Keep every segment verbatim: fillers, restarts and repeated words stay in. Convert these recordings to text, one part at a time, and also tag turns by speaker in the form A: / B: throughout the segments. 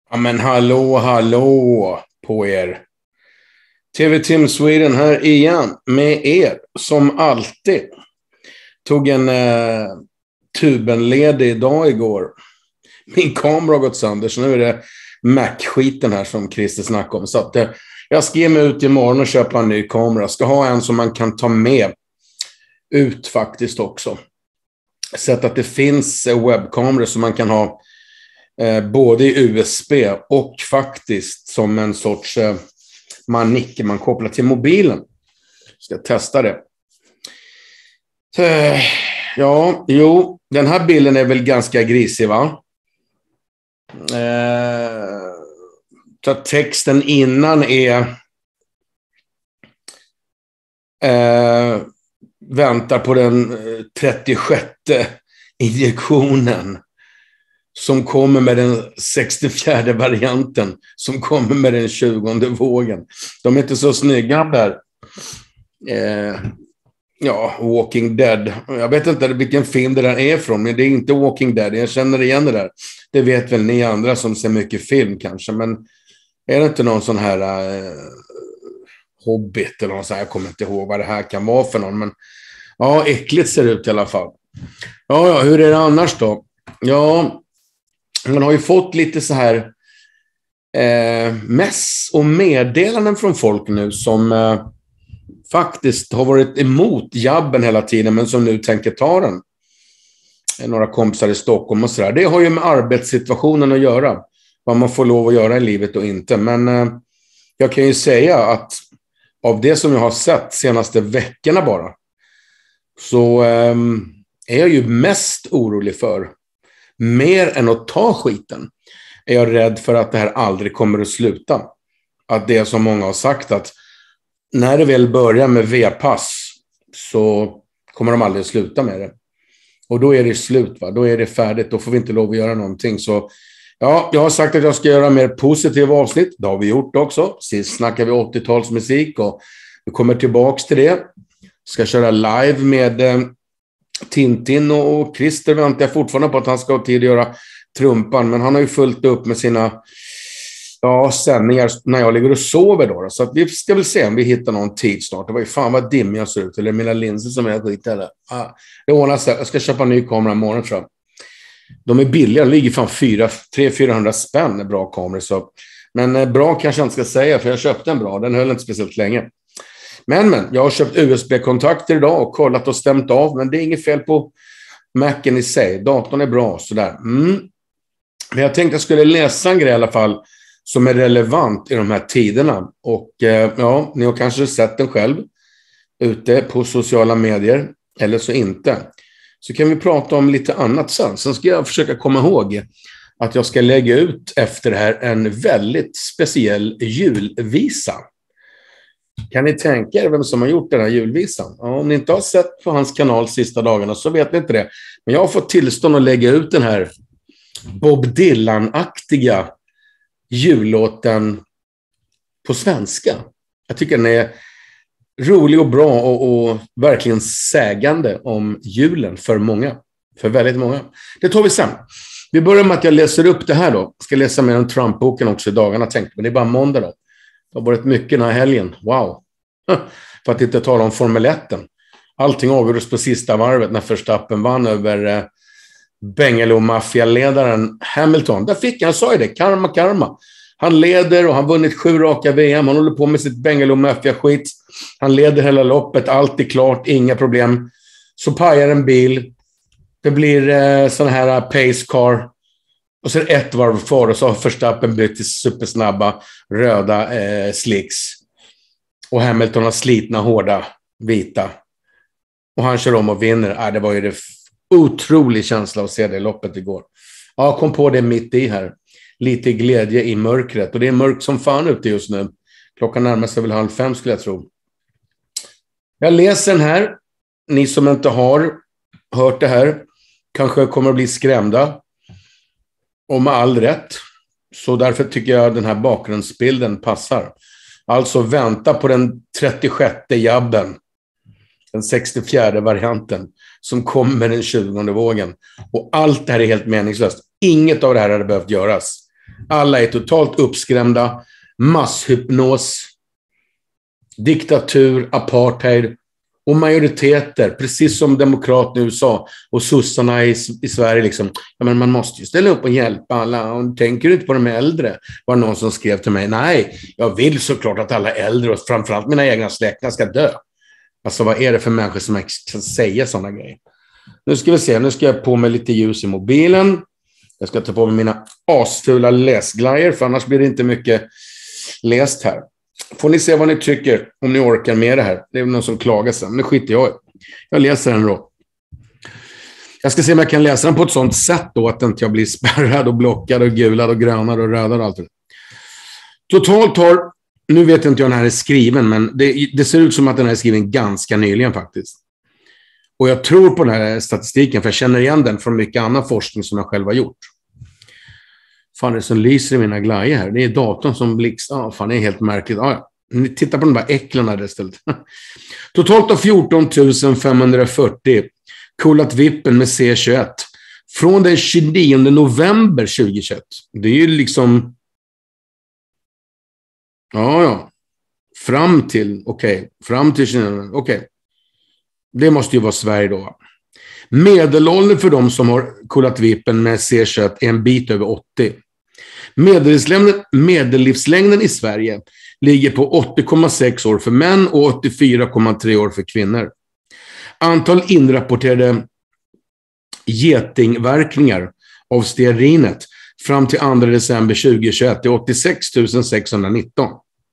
A: Ja men hallå, hallå på er. T V Team Sweden här igen med er som alltid. Tog en eh, tubenledig idag igår. Min kamera har gått sönder så nu är det Mac-skiten här som Christer snackade om. Så att, eh, jag ska ge mig ut imorgon och köpa en ny kamera. Ska ha en som man kan ta med ut faktiskt också. Så att det finns eh, webbkameror som man kan ha Eh, både i U S B och faktiskt som en sorts eh, manick man kopplar till mobilen. Ska testa det. Eh, ja, jo, den här bilden är väl ganska grisig va? Eh, så texten innan är eh, väntar på den trettiosjätte injektionen. Som kommer med den sextiofjärde varianten. Som kommer med den tjugonde vågen. De är inte så snygga där. Eh, ja, Walking Dead. Jag vet inte vilken film det där är från. Men det är inte Walking Dead. Jag känner igen det där. Det vet väl ni andra som ser mycket film kanske. Men är det inte någon sån här eh, Hobbit eller någon sån här. Jag kommer inte ihåg vad det här kan vara för någon. Men ja, äckligt ser det ut i alla fall. Ja, ja, hur är det annars då? Ja... Man har ju fått lite så här eh, mess och meddelanden från folk nu som eh, faktiskt har varit emot jabben hela tiden men som nu tänker ta den. Några kompisar i Stockholm och sådär. Det har ju med arbetssituationen att göra. Vad man får lov att göra i livet och inte. Men eh, jag kan ju säga att av det som jag har sett senaste veckorna bara så eh, är jag ju mest orolig för mer än att ta skiten är jag rädd för att det här aldrig kommer att sluta. Att det är som många har sagt att när det väl börjar med V-pass så kommer de aldrig att sluta med det. Och då är det slut va, då är det färdigt, då får vi inte lov att göra någonting. Så ja, jag har sagt att jag ska göra mer positiva avsnitt, det har vi gjort också. Sist snackade vi åttiotalsmusik och vi kommer tillbaks till det. Ska köra live med... Eh, Tintin och Christer väntar jag fortfarande på att han ska ha tid att göra trumpan. Men han har ju fullt upp med sina ja, sändningar när jag ligger och sover då. Så att vi ska väl se om vi hittar någon tid snart. Det var ju fan vad dim jag ser ut. Eller mina linser som jag skit eller. Ah, det ordnar sig. Jag ska köpa en ny kamera imorgon tror jag. De är billiga. De ligger fan tre till fyrahundra spänn bra kameror. Så. Men eh, bra kanske jag inte ska säga för jag köpte en bra. Den höll inte speciellt länge. Men, men, jag har köpt U S B-kontakter idag och kollat och stämt av. Men det är inget fel på Macen i sig. Datorn är bra, sådär. Mm. Men jag tänkte jag skulle läsa en grej i alla fall som är relevant i de här tiderna. Och eh, ja, ni har kanske sett den själv ute på sociala medier. Eller så inte. Så kan vi prata om lite annat sen. Sen ska jag försöka komma ihåg att jag ska lägga ut efter det här en väldigt speciell julvisa. Kan ni tänka er vem som har gjort den här julvisan? Ja, om ni inte har sett på hans kanal sista dagarna så vet ni inte det. Men jag har fått tillstånd att lägga ut den här Bob Dylan-aktiga jullåten på svenska. Jag tycker den är rolig och bra och, och verkligen sägande om julen för många. För väldigt många. Det tar vi sen. Vi börjar med att jag läser upp det här då. Jag ska läsa med den Trump-boken också i dagarna tänkte. Men det är bara måndag då. Det har varit mycket den här helgen. Wow. För att inte tala om Formel ett. Allting avgjordes på sista varvet när Verstappen vann över eh, Bengaluru-mafia-ledaren Hamilton. Där fick han, sa ju det, karma, karma. Han leder och han vunnit sju raka V M. Han håller på med sitt Bengaluru-mafia-skit. Han leder hela loppet, allt är klart, inga problem. Så pajar en bil. Det blir eh, sån här pace car. Och så ett varv kvar och så har Verstappen bytt till supersnabba röda eh, slicks. Och Hamilton har slitna, hårda, vita. Och han kör om och vinner. Äh, det var ju det otrolig känsla att se det loppet igår. Ja, jag kom på det mitt i här. Lite glädje i mörkret. Och det är mörkt som fan ute just nu. Klockan närmar sig väl halv fem skulle jag tro. Jag läser den här. Ni som inte har hört det här kanske kommer att bli skrämda. Och med all rätt. Så därför tycker jag den här bakgrundsbilden passar. Alltså vänta på den trettiosjätte jabben. Den sextiofjärde varianten. Som kommer den tjugonde vågen. Och allt det här är helt meningslöst. Inget av det här hade behövt göras. Alla är totalt uppskrämda. Masshypnos, diktatur, apartheid och majoriteter, precis som demokraterna i U S A och sossarna i, i Sverige. Liksom. Ja, men man måste ju ställa upp och hjälpa alla. Och tänker du inte på de äldre? Var det någon som skrev till mig. Nej, jag vill såklart att alla äldre och framförallt mina egna släktingar ska dö. Alltså vad är det för människor som kan säga sådana grejer? Nu ska vi se, nu ska jag på mig lite ljus i mobilen. Jag ska ta på mig mina asfula läsglajjor, för annars blir det inte mycket läst här. Får ni se vad ni tycker om ni orkar med det här. Det är någon som klagar sen, men det skiter jag i. Jag läser den då. Jag ska se om jag kan läsa den på ett sånt sätt då att inte jag blir spärrad och blockad och gulad och grönad och rödad och allt det. Totalt har, nu vet jag inte om den här är skriven, men det, det ser ut som att den här är skriven ganska nyligen faktiskt. Och jag tror på den här statistiken, för jag känner igen den från mycket annan forskning som jag själv har gjort. Fan, det som lyser i mina glajjor här. Det är datorn som blixtar. Ja, fan, det är helt märkligt. Ja, ni tittar på de där äcklarna där istället. Totalt av fjorton tusen femhundrafyrtio coolat vippen med C tjugoett. Från den tjugonionde november tjugohundratjugoett. Det är ju liksom... Ja, ja. Fram till... Okej. Okay. Fram till tjugonionde. Okej. Okay. Det måste ju vara Sverige då. Medelåldern för de som har coolat vippen med C tjugoett är en bit över åttio. Medellivslängden, medellivslängden i Sverige ligger på åttio komma sex år för män och åttiofyra komma tre år för kvinnor. Antal inrapporterade getingverkningar av stearinet fram till andra december tjugohundratjugoett är åttiosex tusen sexhundranitton.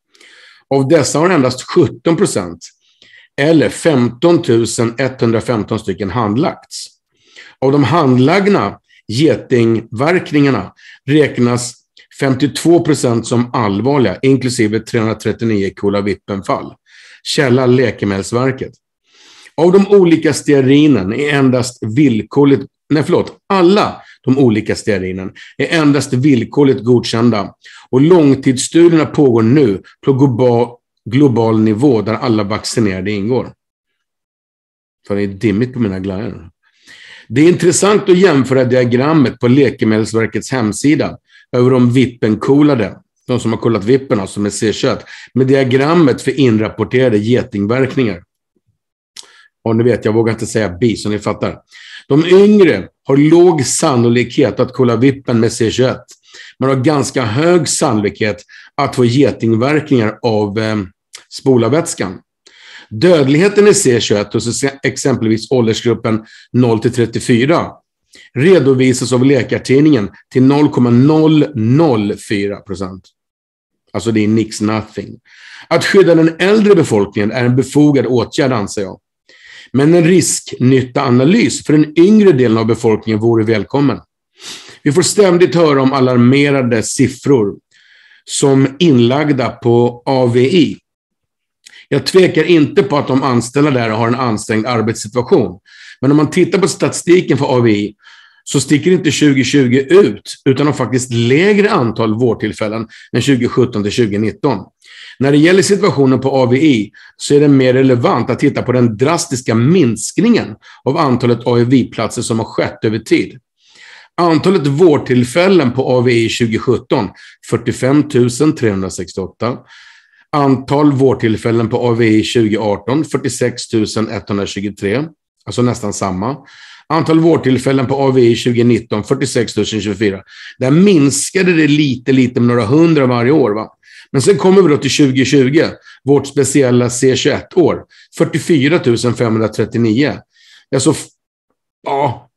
A: Av dessa har endast sjutton procent eller femton tusen etthundrafemton stycken handlagts. Av de handlagna getingverkningarna räknas femtiotvå procent som allvarliga, inklusive trehundratrettionio coola vippenfall. Källa Läkemedelsverket. Av de olika stearinen är endast villkorligt, nej förlåt, alla de olika stearinen är endast villkorligt godkända och långtidsstudierna pågår nu på global, global nivå där alla vaccinerade ingår. För det är dimmigt på mina glajjor. Det är intressant att jämföra diagrammet på Läkemedelsverkets hemsida över de vippenkolade, de som har kollat vippen alltså med C tjugoett, med diagrammet för inrapporterade getingverkningar. Och ni vet, jag vågar inte säga bi, så ni fattar. De yngre har låg sannolikhet att kolla vippen med C tjugoett, men har ganska hög sannolikhet att få getingverkningar av eh, spolarvätskan. Dödligheten i C tjugoett hos exempelvis åldersgruppen noll till trettiofyra redovisas av Läkartidningen till noll komma noll noll fyra procent. Alltså det är nix nothing. Att skydda den äldre befolkningen är en befogad åtgärd, anser jag. Men en risknyttaanalys för den yngre delen av befolkningen vore välkommen. Vi får ständigt höra om alarmerade siffror som inlagda på A V I. Jag tvekar inte på att de anställda där har en ansträngd arbetssituation. Men om man tittar på statistiken för A V I så sticker inte tjugohundratjugo ut, utan har faktiskt lägre antal vårdtillfällen än tjugosjutton till tjugonitton. När det gäller situationen på A V I så är det mer relevant att titta på den drastiska minskningen av antalet A V I-platser som har skett över tid. Antalet vårdtillfällen på A V I tjugosjutton, fyrtiofem tusen trehundrasextioåtta. Antal vårdtillfällen på A V I tjugoarton, fyrtiosex tusen etthundratjugotre. Alltså nästan samma. Antal vårdtillfällen på A V I tjugonitton, fyrtiosex tusen tjugofyra. Där minskade det lite, lite med några hundra varje år, va? Men sen kommer vi då till tjugotjugo, vårt speciella C tjugoett-år. fyrtiofyra tusen femhundratrettionio. Alltså, ja,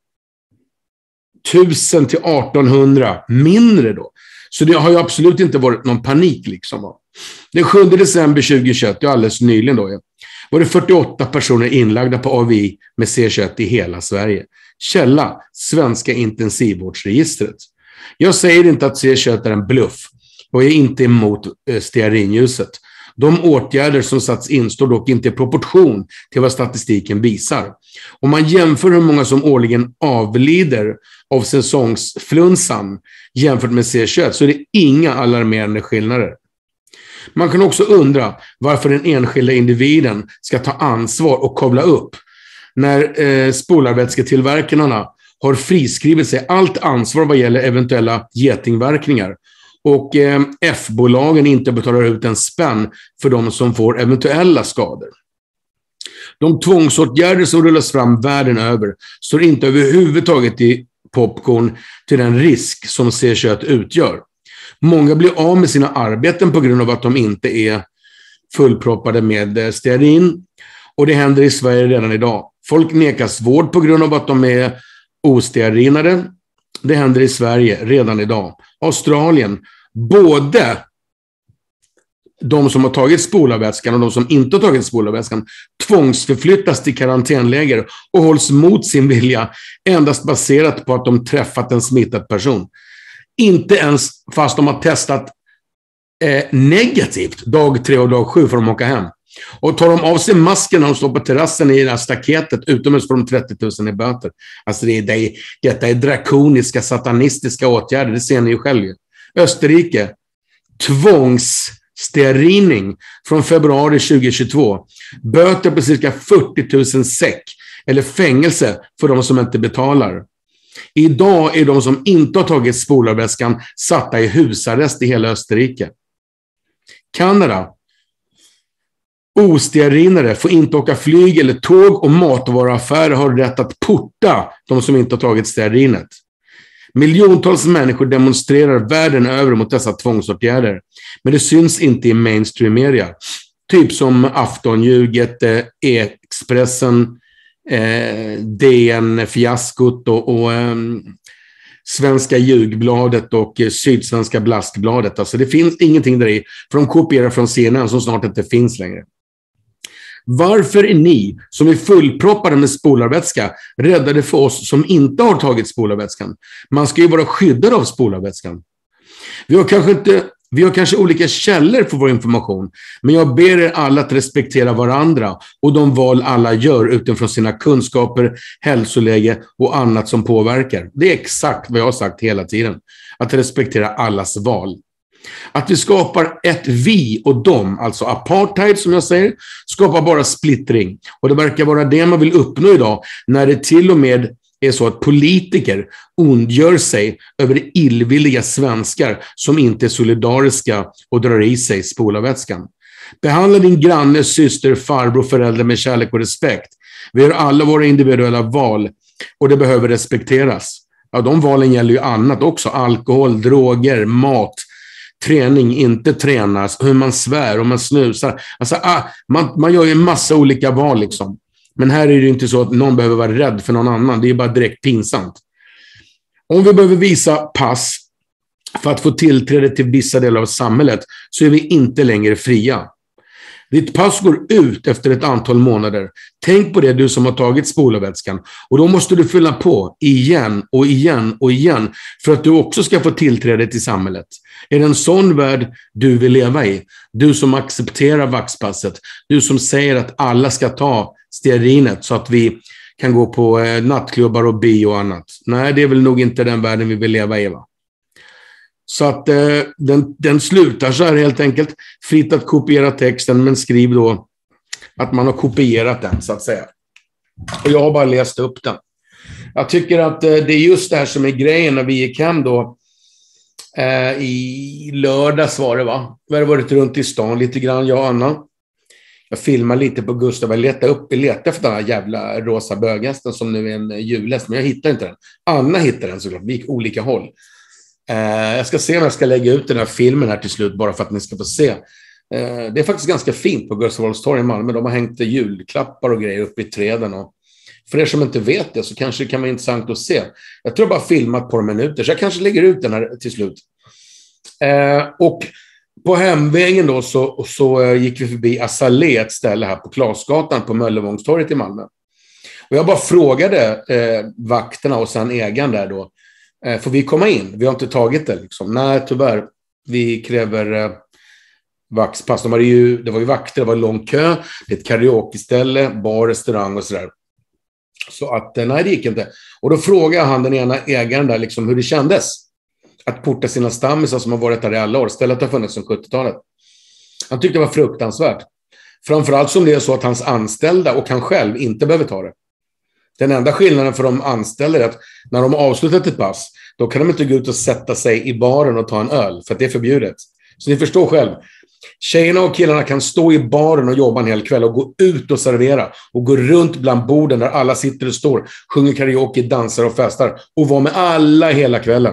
A: tusen till artonhundra mindre då. Så det har ju absolut inte varit någon panik liksom, va? Den sjunde december tjugohundratjugoett, det är alldeles nyligen då, var det fyrtioåtta personer inlagda på A V I med C tjugoett i hela Sverige. Källa, Svenska intensivvårdsregistret. Jag säger inte att C tjugoett är en bluff och är inte emot stearinljuset. De åtgärder som satts in står dock inte i proportion till vad statistiken visar. Om man jämför hur många som årligen avlider av säsongsflunsan jämfört med C tjugoett så är det inga alarmerande skillnader. Man kan också undra varför den enskilda individen ska ta ansvar och koppla upp när eh, spolarvätsketillverkarna har friskrivit sig allt ansvar vad gäller eventuella getingverkningar och eh, F-bolagen inte betalar ut en spänn för de som får eventuella skador. De tvångsåtgärder som rullas fram världen över står inte överhuvudtaget i popcorn till den risk som C tjugoett utgör. Många blir av med sina arbeten på grund av att de inte är fullproppade med stearin, och det händer i Sverige redan idag. Folk nekas vård på grund av att de är ostearinade. Det händer i Sverige redan idag. Australien, både de som har tagit spolarvätskan och de som inte har tagit spolarvätskan tvångsförflyttas till karantänläger och hålls mot sin vilja endast baserat på att de träffat en smittad person. Inte ens fast de har testat eh, negativt dag tre och dag sju får de åka hem. Och tar de av sig masken när de står på terrassen i det här staketet utomhus för de trettio tusen i böter. Alltså det är, det är, detta är drakoniska, satanistiska åtgärder, det ser ni ju själv. Österrike, tvångsstearining från februari tjugohundratjugotvå. Böter på cirka fyrtio tusen säck eller fängelse för de som inte betalar. Idag är de som inte har tagit spolarväskan satta i husarrest i hela Österrike. Kanada. Ostearinare får inte åka flyg eller tåg, och matvaruaffärer har rätt att porta de som inte har tagit stearinet. Miljontals människor demonstrerar världen över mot dessa tvångsåtgärder, men det syns inte i mainstream media. Typ som Aftonljuget, eh, Expressen, eh, D N-fiaskot och, och eh, Svenska Ljugbladet och eh, Sydsvenska Blaskbladet. Alltså det finns ingenting där i, för de kopierar från C N N som snart inte finns längre. Varför är ni som är fullproppade med spolarvätska räddade för oss som inte har tagit spolarvätskan? Man ska ju vara skyddad av spolarvätskan. Vi har kanske inte, vi har kanske olika källor för vår information, men jag ber er alla att respektera varandra och de val alla gör utifrån sina kunskaper, hälsoläge och annat som påverkar. Det är exakt vad jag har sagt hela tiden. Att respektera allas val. Att vi skapar ett vi och dem, alltså apartheid som jag säger, skapar bara splittring. Och det verkar vara det man vill uppnå idag, när det till och med är så att politiker ondgör sig över illvilliga svenskar som inte är solidariska och drar i sig spolarvätskan. Behandla din granne, syster, farbror, förälder med kärlek och respekt. Vi har alla våra individuella val och det behöver respekteras. Ja, de valen gäller ju annat också. Alkohol, droger, mat, träning, inte tränas, hur man svär och man snusar. Alltså, ah, man, man gör ju en massa olika val liksom. Men här är det inte så att någon behöver vara rädd för någon annan. Det är bara direkt pinsamt. Om vi behöver visa pass för att få tillträde till vissa delar av samhället så är vi inte längre fria. Ditt pass går ut efter ett antal månader. Tänk på det, du som har tagit spolarvätskan. Och då måste du fylla på igen och igen och igen för att du också ska få tillträde till samhället. Är det en sån värld du vill leva i? Du som accepterar vaxpasset. Du som säger att alla ska ta stearinet så att vi kan gå på eh, nattklubbar och bio och annat. Nej, det är väl nog inte den världen vi vill leva i, va? Så att eh, den, den slutar så här helt enkelt. Fritt att kopiera texten, men skriv då att man har kopierat den så att säga. Och jag har bara läst upp den. Jag tycker att eh, det är just det här som är grejen när vi gick hem då. Eh, I lördags var det, va? Vi hade varit runt i stan lite grann, jag och Anna. Jag filmar lite på Gustav. Jag letar upp, jag letar efter den här jävla rosa böghästen som nu är en julhäst. Men jag hittar inte den. Anna hittar den såklart. Vi gick olika håll. Eh, jag ska se om jag ska lägga ut den här filmen här till slut bara för att ni ska få se. Eh, det är faktiskt ganska fint på Gustav Adolfs torg i Malmö. De har hängt julklappar och grejer uppe i träden. Och för er som inte vet det så kanske det kan vara intressant att se. Jag tror jag bara filmat på några minuter så jag kanske lägger ut den här till slut. Eh, och på hemvägen då så, så gick vi förbi Azalé, ett ställe här på Klasgatan på Möllevångstorget i Malmö. Och jag bara frågade eh, vakterna och sen ägaren där då. Eh, får vi komma in? Vi har inte tagit det liksom. Nej, tyvärr. Vi kräver eh, vaxpass. De var ju, det var ju vakter, det var en lång kö. Det är ett karaoke-ställe, bar, restaurang och sådär. Så att, eh, nej det gick inte. Och då frågade han den ena ägaren där liksom hur det kändes. Att porta sina stammisar som har varit där i alla år. Stället har funnits som sjuttiotalet. Han tyckte det var fruktansvärt. Framförallt som det är så att hans anställda och han själv inte behöver ta det. Den enda skillnaden för de anställda är att när de avslutat ett pass, då kan de inte gå ut och sätta sig i baren och ta en öl, för att det är förbjudet. Så ni förstår själv. Tjejerna och killarna kan stå i baren och jobba en hel kväll och gå ut och servera och gå runt bland borden där alla sitter och står, sjunger karaoke, dansar och festar och vara med alla hela kvällen.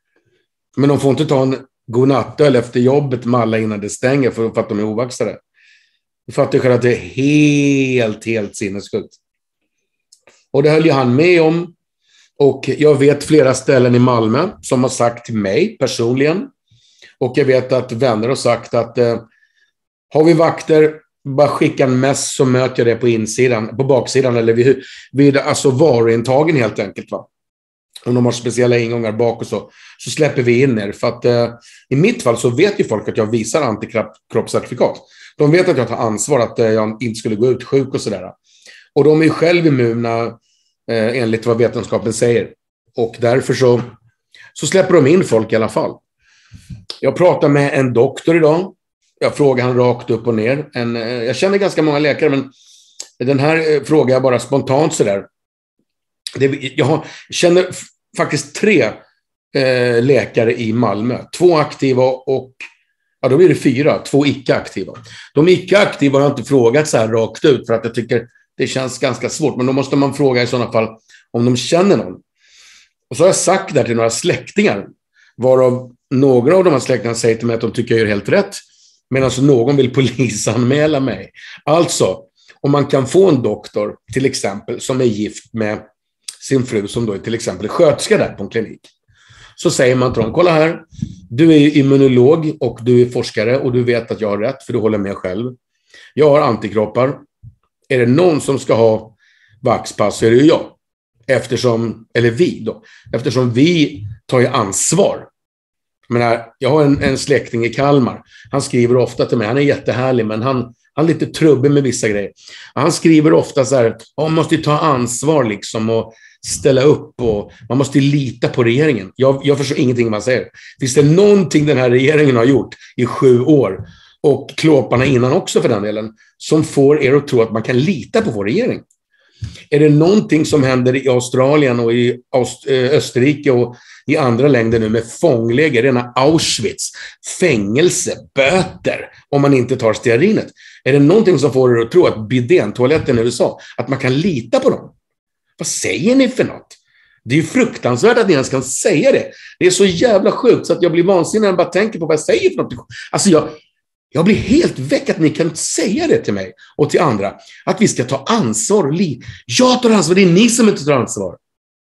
A: Men de får inte ta en godnattöl efter jobbet med alla innan det stänger för, för att de är ovaxade. Jag fattar själv att det är helt, helt sinnessjukt. Och det höll ju han med om. Och jag vet flera ställen i Malmö som har sagt till mig personligen. Och jag vet att vänner har sagt att eh, har vi vakter, bara skicka en mess så möter jag det på insidan, på baksidan eller vid, vid alltså varuintagen helt enkelt, va. Om de har speciella ingångar bak och så, så släpper vi in er. För att eh, i mitt fall så vet ju folk att jag visar antikroppscertifikat. De vet att jag tar ansvar, att eh, jag inte skulle gå ut sjuk och sådär. Och de är ju själv immuna eh, enligt vad vetenskapen säger. Och därför så, så släpper de in folk i alla fall. Jag pratar med en doktor idag. Jag frågar han rakt upp och ner. En, eh, jag känner ganska många läkare, men den här eh, frågar jag bara spontant sådär. Det, jag har, känner f- faktiskt tre eh, läkare i Malmö. Två aktiva och, ja då blir det fyra, två icke-aktiva. De icke-aktiva har jag inte frågat så här rakt ut för att jag tycker det känns ganska svårt. Men då måste man fråga i sådana fall om de känner någon. Och så har jag sagt det till några släktingar. Varav några av de här släktingarna säger till mig att de tycker jag gör helt rätt. Medan någon vill polisanmäla mig. Alltså, om man kan få en doktor till exempel som är gift med sin fru som då är till exempel sköterska där på en klinik. Så säger man till dem, kolla här, du är immunolog och du är forskare och du vet att jag har rätt för du håller med själv. Jag har antikroppar. Är det någon som ska ha vaxpass så är det ju jag. Eftersom, eller vi då, eftersom vi tar ju ansvar. Men jag har en, en släkting i Kalmar. Han skriver ofta till mig, han är jättehärlig men han Han är lite trubbig med vissa grejer. Han skriver ofta så här, man måste ta ansvar liksom och ställa upp och man måste lita på regeringen. Jag, jag förstår ingenting man säger. Finns det någonting den här regeringen har gjort i sju år och klåparna innan också för den delen som får er att tro att man kan lita på vår regering? Är det någonting som händer i Australien och i Öst, Österrike och i andra länder nu med fångläger, rena Auschwitz, fängelse, böter om man inte tar stearinet? Är det någonting som får er att tro att bidén, toaletten i U S A, att man kan lita på dem? Vad säger ni för något? Det är ju fruktansvärt att ni ens kan säga det. Det är så jävla sjukt så att jag blir vansinnig när jag bara tänker på vad jag säger för något. Alltså jag, jag blir helt väck att ni kan säga det till mig och till andra. Att vi ska ta ansvar. Jag tar ansvar, det är ni som inte tar ansvar.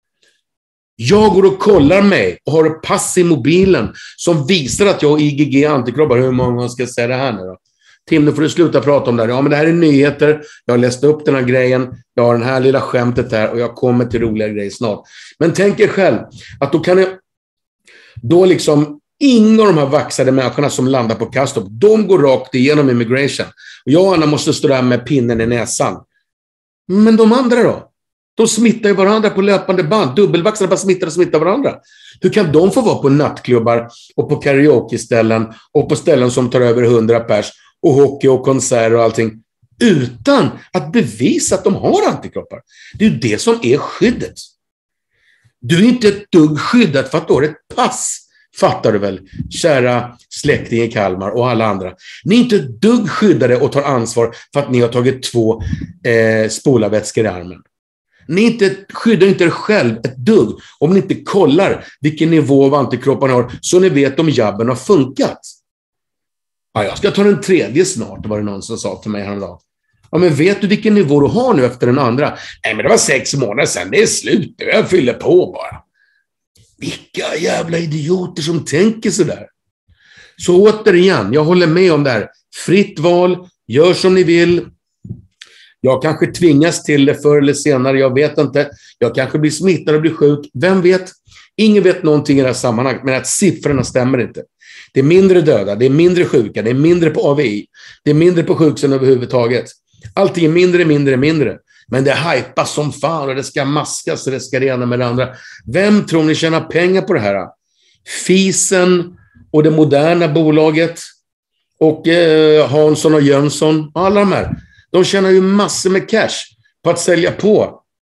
A: Jag går och kollar mig och har ett pass i mobilen som visar att jag har I G G antikroppar. Hur många ska jag säga det här nu då? Tim, nu får du sluta prata om det här. Ja, men det här är nyheter. Jag har läst upp den här grejen. Jag har den här lilla skämtet här och jag kommer till roliga grejer snart. Men tänk er själv att då kan jag... Då liksom... Inga av de här vaxade människorna som landar på Kastrup, de går rakt igenom immigration. Och jag och Anna måste stå där med pinnen i näsan. Men de andra då? De smittar ju varandra på löpande band. Dubbelvaxade bara smittar och smittar varandra. Hur kan de få vara på nattklubbar och på karaoke-ställen och på ställen som tar över hundra pers och hockey och konserter och allting utan att bevisa att de har antikroppar? Det är ju det som är skyddet. Du är inte ett dugg skyddat för att du har ett pass. Fattar du väl, kära släkting i Kalmar och alla andra. Ni är inte ett dugg skyddade och tar ansvar för att ni har tagit två eh, spolarvätskor i armen. Ni inte, skyddar inte er själv ett dugg om ni inte kollar vilken nivå av antikropparna har så ni vet om jabben har funkat. Ja, jag ska ta den tredje snart, var det någon som sa till mig häromdagen. Ja, men vet du vilken nivå du har nu efter den andra? Nej, men det var sex månader sedan, det är slut. Jag fyller på bara. Vilka jävla idioter som tänker så där. Så återigen, jag håller med om det här. Fritt val, gör som ni vill. Jag kanske tvingas till det förr eller senare, jag vet inte. Jag kanske blir smittad och blir sjuk. Vem vet? Ingen vet någonting i det här sammanhanget, men att siffrorna stämmer inte. Det är mindre döda, det är mindre sjuka, det är mindre på A V I. Det är mindre på sjuksen överhuvudtaget. Allting är mindre, mindre, mindre. Men det hypas som fan och det ska maskas och det ska det ena med det andra. Vem tror ni tjänar pengar på det här? Fisen och det moderna bolaget och eh, Hansson och Jönsson och alla de här. De tjänar ju massor med cash på att sälja på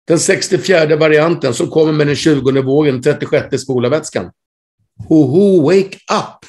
A: Den sextiofjärde varianten som kommer med den tjugonde vågen, trettiosjätte spolarvätskan. Hoho, wake up!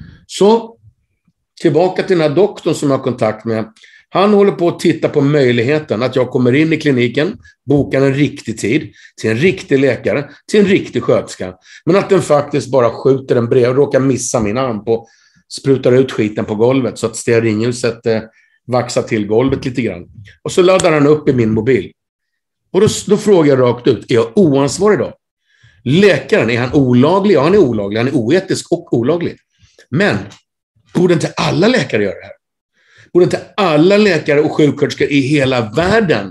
A: Så, tillbaka till den här doktorn som jag har kontakt med. Han håller på att titta på möjligheten att jag kommer in i kliniken, bokar en riktig tid, till en riktig läkare, till en riktig sköterska. Men att den faktiskt bara skjuter en brev och råkar missa min arm på, sprutar ut skiten på golvet så att stearinljuset eh, vaxar till golvet lite grann. Och så laddar han upp i min mobil. Och då, då frågar jag rakt ut, är jag oansvarig då? Läkaren, är han olaglig? Ja, han är olaglig. Han är oetisk och olaglig. Men borde inte alla läkare göra det här? Borde inte alla läkare och sjuksköterskor i hela världen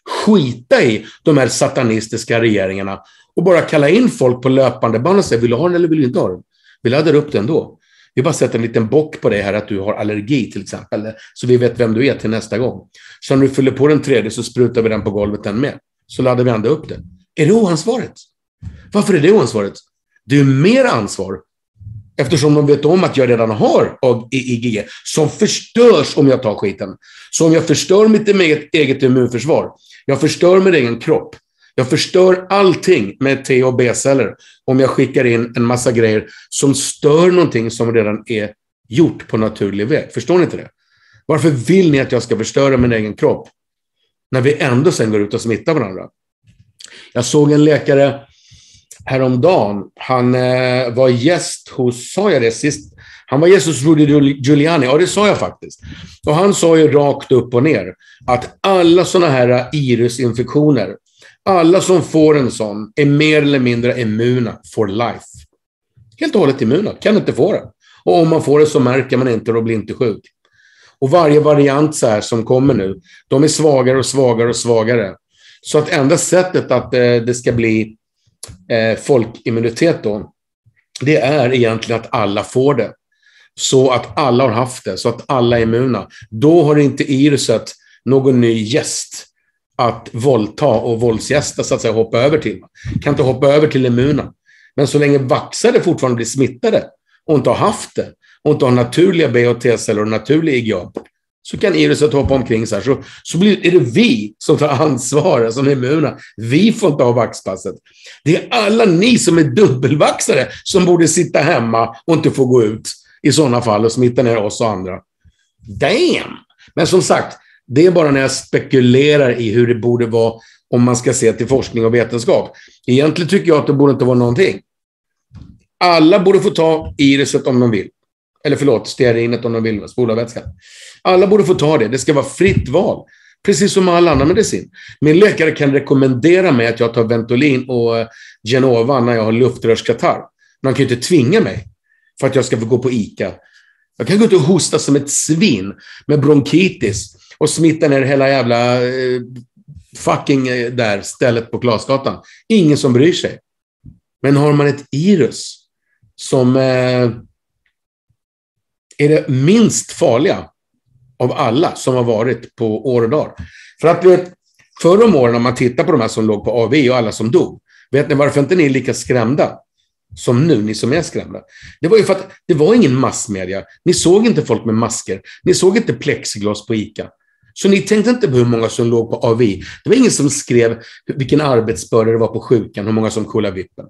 A: skita i de här satanistiska regeringarna och bara kalla in folk på löpande band och säga, vill du ha den eller vill du inte ha den? Vi laddar upp den då. Vi bara sätter en liten bock på det här att du har allergi till exempel, så vi vet vem du är till nästa gång. Så när du fyller på den tredje så sprutar vi den på golvet den med. Så laddar vi ändå upp det. Är det oansvarigt? Varför är det oansvarigt? Det är mer ansvar eftersom de vet om att jag redan har I G G som förstörs om jag tar skiten. Så om jag förstör mitt eget immunförsvar, jag förstör min egen kropp, jag förstör allting med T och B-celler om jag skickar in en massa grejer som stör någonting som redan är gjort på naturlig väg. Förstår ni inte det? Varför vill ni att jag ska förstöra min egen kropp när vi ändå sen går ut och smittar varandra? Jag såg en läkare häromdagen. Han eh, var gäst hos, sa jag det sist? Han var gäst hos Rudy Giuliani. Ja, det sa jag faktiskt. Och han sa ju rakt upp och ner att alla sådana här irisinfektioner, alla som får en sån är mer eller mindre immuna for life. Helt och hållet immuna. Kan inte få det. Och om man får det så märker man inte och blir inte sjuk. Och varje variant så här som kommer nu, de är svagare och svagare och svagare. Så att enda sättet att eh, det ska bli eh, folkimmunitet då, det är egentligen att alla får det. Så att alla har haft det, så att alla är immuna. Då har inte iriset någon ny gäst att våldta och våldsgästa så att säga hoppa över till. Kan inte hoppa över till immuna. Men så länge vaxade fortfarande blir smittade och inte har haft det och inte har naturliga B och T-celler och naturliga I G A, så kan iriset hoppa omkring så här. Så, så blir, är det vi som tar ansvar som är immuna. Vi får inte ha vaxpasset. Det är alla ni som är dubbelvaxare som borde sitta hemma och inte få gå ut i sådana fall och smitta ner oss och andra. Damn! Men som sagt, det är bara när jag spekulerar i hur det borde vara om man ska se till forskning och vetenskap. Egentligen tycker jag att det borde inte vara någonting. Alla borde få ta iriset om de vill. Eller förlåt, stearinet om de vill, spolarvätskan. Alla borde få ta det. Det ska vara fritt val. Precis som all annan medicin. Min läkare kan rekommendera mig att jag tar Ventolin och Genova när jag har luftrörskatarr. Men han kan ju inte tvinga mig för att jag ska få gå på ICA. Jag kan gå ut och hosta som ett svin med bronkitis och smitta ner hela jävla eh, fucking eh, där stället på Glasgatan. Ingen som bryr sig. Men har man ett virus som eh, är det minst farliga av alla som har varit på år och dag. För att vet, förra om åren när man tittar på de här som låg på A V och alla som dog, vet ni varför inte ni är lika skrämda som nu, ni som är skrämda? Det var ju för att det var ingen massmedia. Ni såg inte folk med masker. Ni såg inte plexiglas på ICA. Så ni tänkte inte på hur många som låg på A V. Det var ingen som skrev vilken arbetsbörda det var på sjukan, hur många som kollade vippen.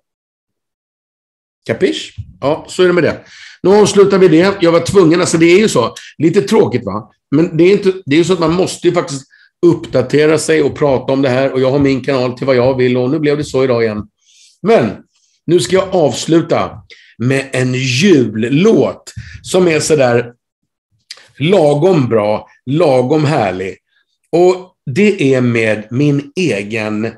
A: Kapisch? Ja, så är det med det. Nu avslutar vi det. Jag var tvungen, alltså det är ju så. Lite tråkigt va? Men det är, inte, det är ju så att man måste ju faktiskt uppdatera sig och prata om det här. Och jag har min kanal till vad jag vill och nu blev det så idag igen. Men nu ska jag avsluta med en jullåt som är så där lagom bra, lagom härlig. Och det är med min egen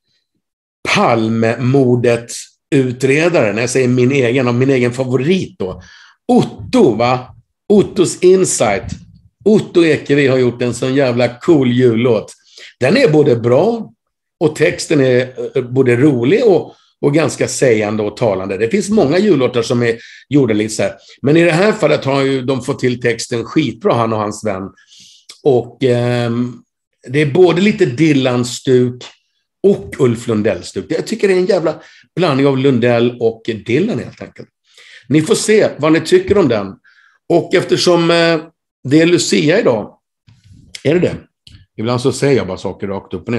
A: Palmemordet utredare, när jag säger min egen och min egen favorit då. Otto va? Ottos Insight. Otto Ekevi har gjort en sån jävla cool jullåt. Den är både bra och texten är både rolig och, och ganska sägande och talande. Det finns många jullåtar som är gjorda lite så här. Men i det här fallet har ju de fått till texten skitbra, han och hans vän. Och eh, det är både lite Dylan-stuk och Ulf Lundell-stuk. Jag tycker det är en jävla blandning av Lundell och Dylan helt enkelt. Ni får se vad ni tycker om den. Och eftersom eh, det är Lucia idag, är det det? Ibland så säger jag bara saker rakt upp och ner.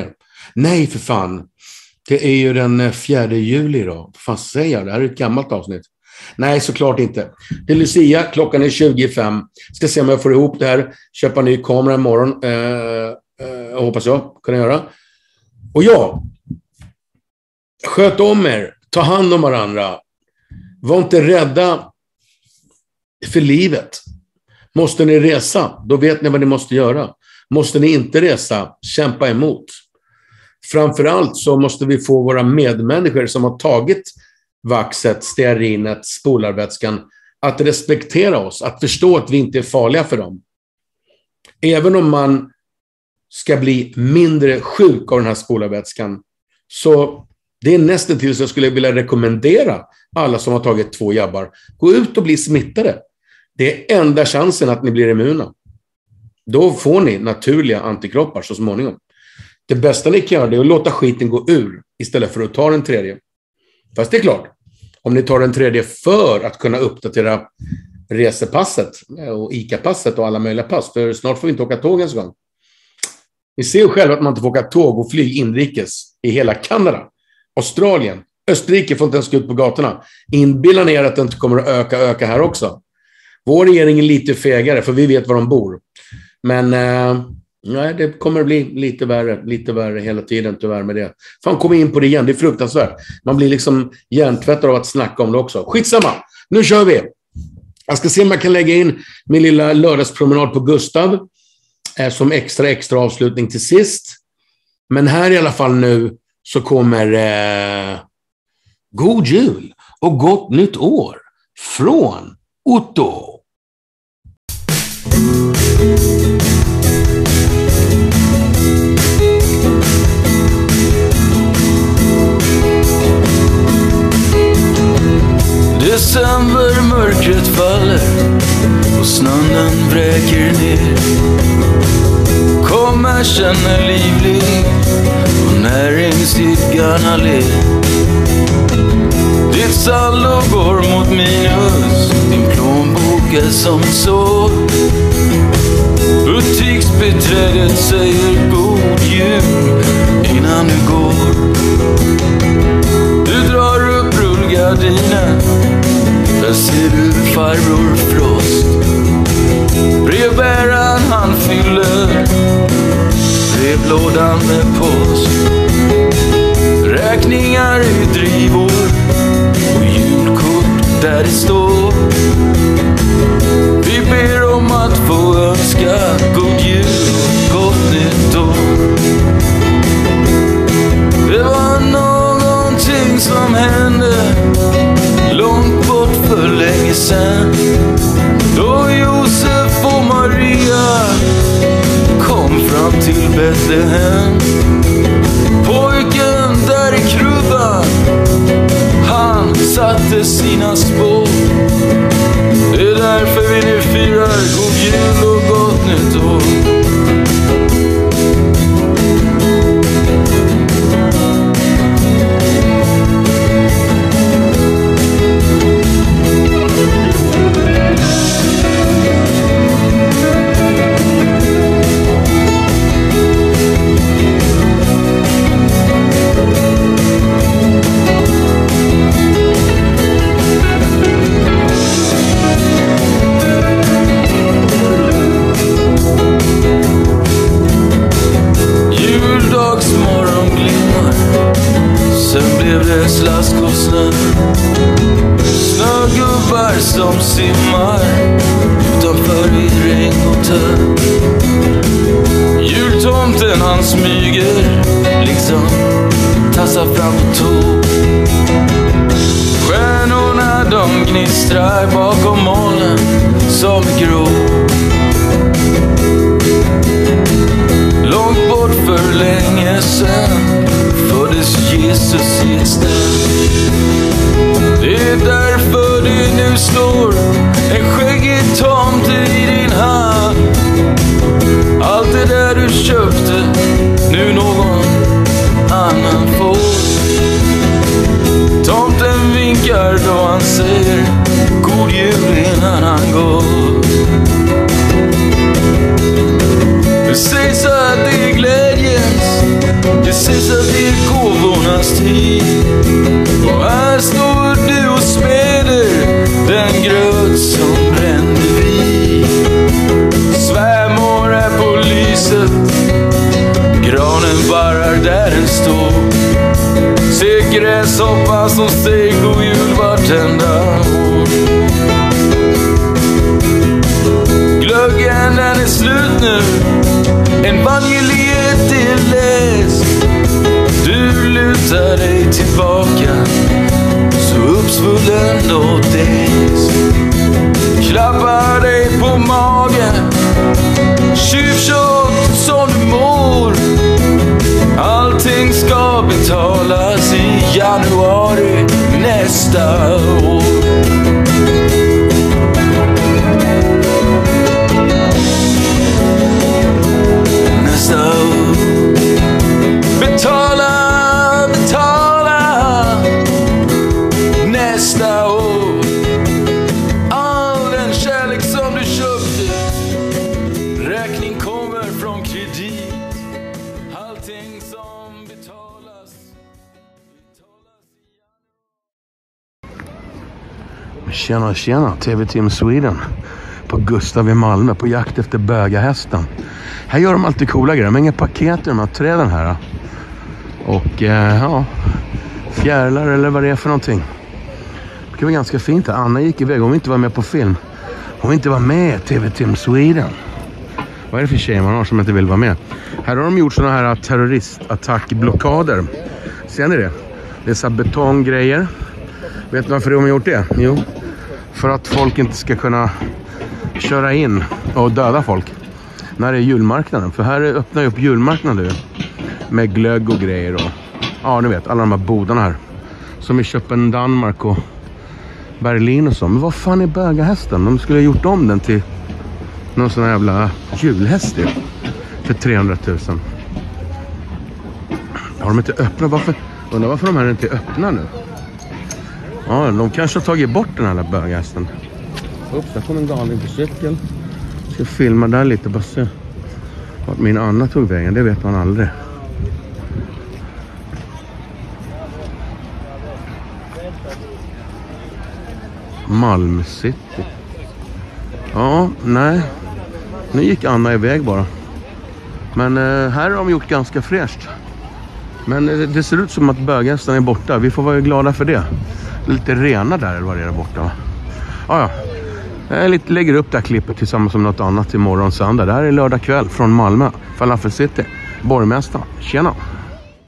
A: Nej, för fan. Det är ju den fjärde juli då. Vad fan säger jag? Det här är ett gammalt avsnitt. Nej, såklart inte. Det är Lucia, klockan är tjugo fem. Ska se om jag får ihop det här. Köpa ny kamera imorgon. Eh, eh, hoppas jag kan göra. Och ja, sköt om er. Ta hand om varandra. Var inte rädda för livet. Måste ni resa, då vet ni vad ni måste göra. Måste ni inte resa, kämpa emot. Framförallt så måste vi få våra medmänniskor som har tagit vaxet, stearinet, spolarvätskan att respektera oss, att förstå att vi inte är farliga för dem. Även om man ska bli mindre sjuk av den här spolarvätskan, så det är nästan till så jag skulle vilja rekommendera alla som har tagit två jabbar. Gå ut och bli smittade. Det är enda chansen att ni blir immuna. Då får ni naturliga antikroppar så småningom. Det bästa ni kan göra är att låta skiten gå ur istället för att ta den tredje. Fast det är klart, om ni tar den tredje för att kunna uppdatera resepasset och ICA-passet och alla möjliga pass, för snart får vi inte åka tåg ens gång. Ni ser ju själva att man inte får åka tåg och flyg inrikes i hela Kanada, Australien, Österrike får inte ens gå ut på gatorna. Inbillar ni er att det inte kommer att öka öka här också? Vår regering är lite fegare för vi vet var de bor. Men eh, nej, det kommer att bli lite värre, lite värre hela tiden tyvärr med det. Fan, kom in på det igen, det är fruktansvärt. Man blir liksom hjärntvättad av att snacka om det också. Skitsamma, nu kör vi. Jag ska se om jag kan lägga in min lilla lördagspromenad på Gustav eh, som extra extra avslutning till sist. Men här i alla fall nu så kommer eh, God jul och gott nytt år från Otto.
B: Decembermörkret faller och snön den vräker ner. Kommersen är livlig och näringsidkarna ler. Ditt saldo går mot minus, din plånbok är som så. Butiksbiträdet säger god jul innan du går. Du drar upp rullgardinen, där ser du farbror Frost. Brevbäraren han fyller brevlådan med post. Räkningar i drivor och julkort där det står. Vi ber om att få önska god jul och gott nytt år. Det var någonting som hände långt bort för länge sedan, då Josef och Maria kom fram till Betlehem. Pojken där i krubban, han satte sina spår. Det är därför vi nu firar god jul och gott nytt år. Snögubbar som simmar utanför i regn och tö. Jultomten han smyger, liksom tassar fram på tå. Stjärnorna de gnistrar bakom molnen som grå. Långt bort för länge sedan föddes Jesus i ett ställ. Det är därför det nu står en skäggig tomte i din hand. Allt det där du köpte, nu någon annan får. Tomten vinkar då han säger god jul innan han går. Det sägs att det är glädjens, det sägs att det är gåvornas tid. Och här står du och smäller den gröt som brände vid. Svärmor är på lyset, granen barrar där den står. Se gräshoppan som säger god jul vartenda år. Glöggen den är slut nu, evangeliet är läst. Du lutar dig tillbaka, så uppsvullen och däst. Klappar dig på magen, tjuvkött som du mår. Allting ska betalas i januari nästa år. Nästa år. Betala, betala nästa år. All den kärlek som du köpte, räkning kommer från kredit. Allting som betalas, betalas i...
A: Tjena, tjena, T V Team Sweden på Gustav i Malmö på jakt efter bögahästen. Här gör de alltid coola grejer, men inga paket i de här träden här. Och eh, ja, fjärilar eller vad det är för någonting. Det var ganska fint här. Anna gick iväg, hon vill inte vara med på film. Hon vill inte vara med i T V Team Sweden. Vad är det för tjejer man har som inte vill vara med? Här har de gjort såna här terroristattackblockader. Ser ni det? Det är så här betonggrejer. Vet ni varför de har gjort det? Jo, för att folk inte ska kunna köra in och döda folk när det är julmarknaden. För här öppnar ju upp julmarknaden med glögg och grejer och ja, ni vet, alla de här bodarna här som i Köpen, Danmark och Berlin och så. Men vad fan är bögahästen? De skulle ha gjort om den till någon sån här jävla julhäst för trehundratusen. Har de inte öppnat? Varför? Undrar varför de här inte är öppna nu? Ja, de kanske har tagit bort den här bögahästen. Upp, där kom en galning på cykel. Jag ska filma där lite, bara se vart min Anna tog vägen. Det vet man aldrig. Malmö City. Ja, nej. Nu gick Anna iväg bara. Men eh, här har de gjort ganska fräscht. Men eh, det ser ut som att bögahästen är borta. Vi får vara glada för det. Lite rena där eller vad det är där borta, va? Ja, ja. Jag lite, lägger upp det här klippet tillsammans med något annat imorgon söndag. Det här är lördag kväll från Malmö. Falafel City. Borgmästaren. Tjena!